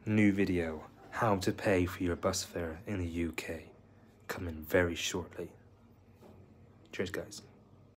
new video, how to pay for your bus fare in the UK, coming very shortly. Cheers, guys.